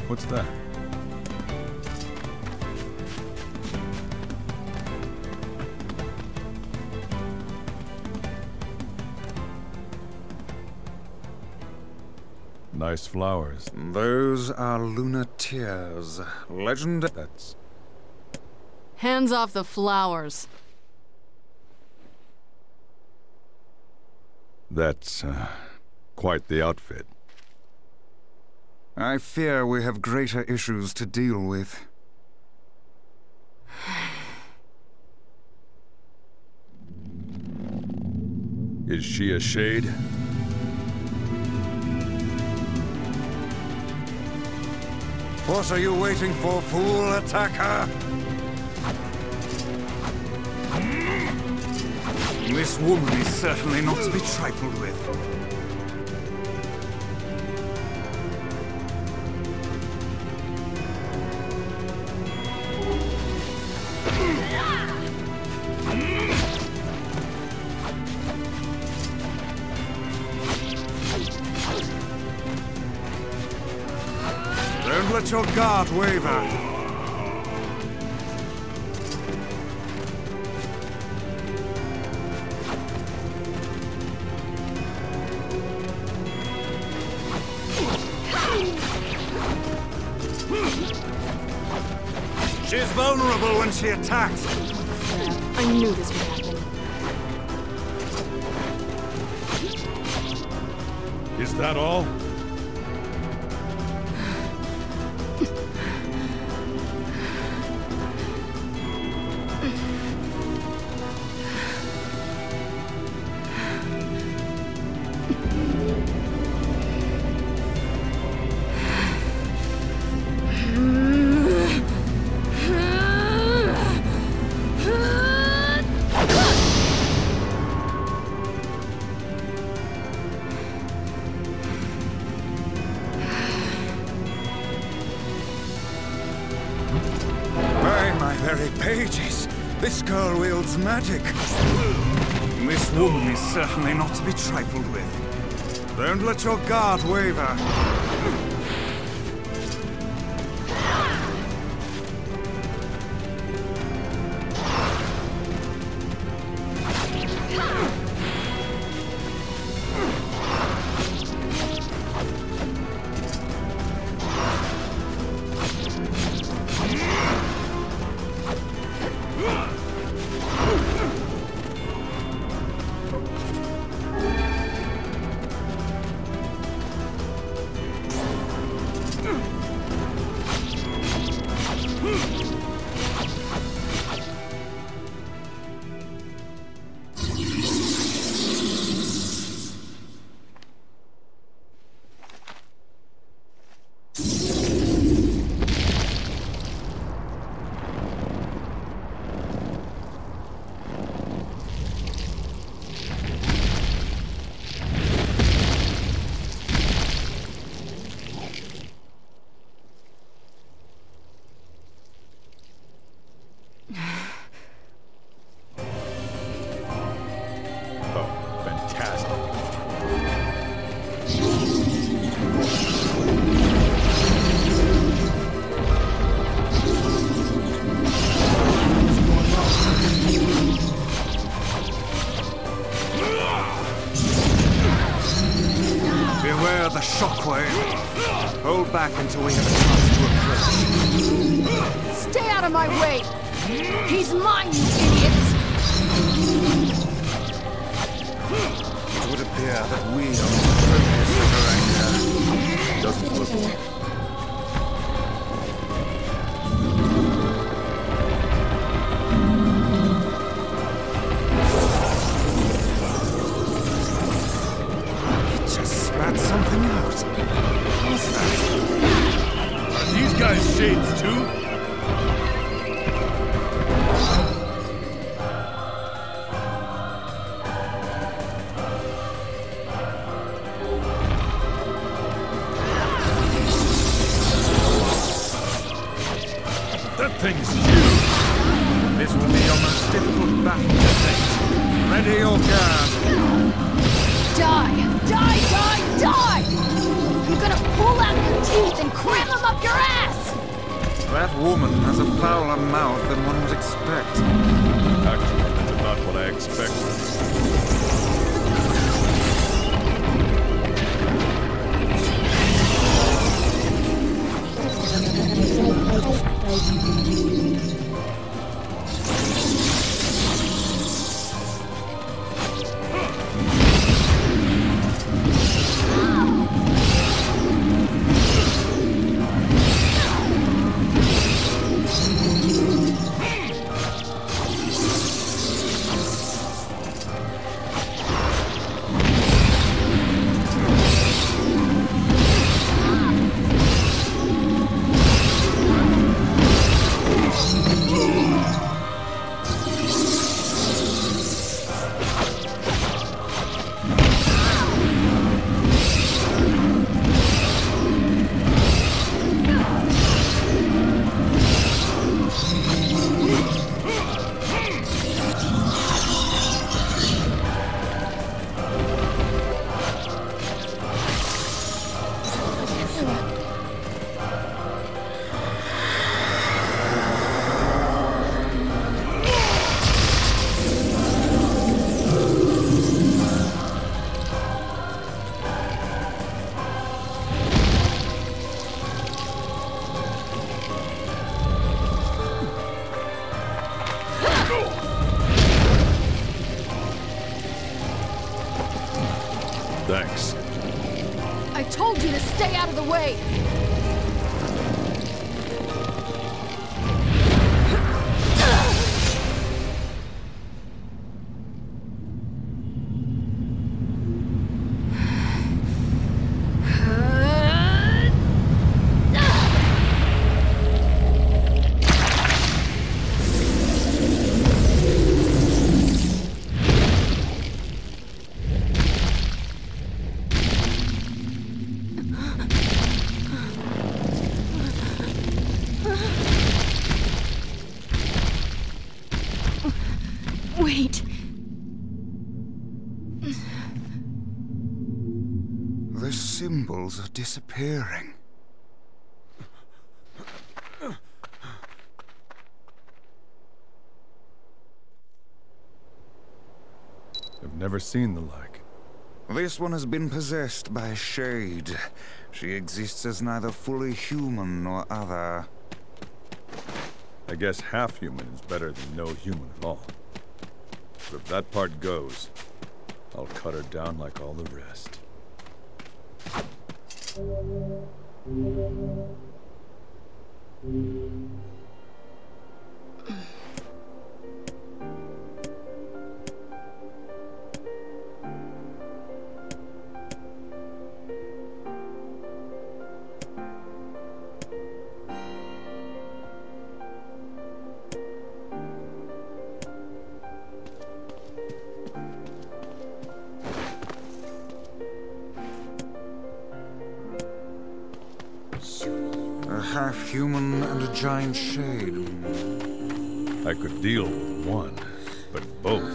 What's that? Nice flowers. Those are lunar tears. Legend. That's... Hands off the flowers. That's, quite the outfit. I fear we have greater issues to deal with. Is she a shade? What are you waiting for, fool? Attack her! This woman is certainly not to be trifled with. Don't let your guard waver. She's vulnerable when she attacks. I knew this would happen. Is that all? Very pages. This girl wields magic. This woman is certainly not to be trifled with. Don't let your guard waver. Beware the shockwave. Hold back until we have a chance to approach. Stay out of my way! He's mine, you idiots! It would appear that we are the focus of her anger. Doesn't look... Spat something out. What's that? Are these guys shades too? That thing is huge. This will be your most difficult battle to date. Ready your guard. Die! Die! Die! Die! I'm gonna pull out your teeth and cram them up your ass! That woman has a fouler mouth than one would expect. Actually, that's not what I expected. Thanks. I told you to stay out of the way! Wait. The symbols are disappearing. I've never seen the like. This one has been possessed by a shade. She exists as neither fully human nor other. I guess half human is better than no human at all. But if that part goes, I'll cut her down like all the rest. A half-human and a giant shade. I could deal with one, but both.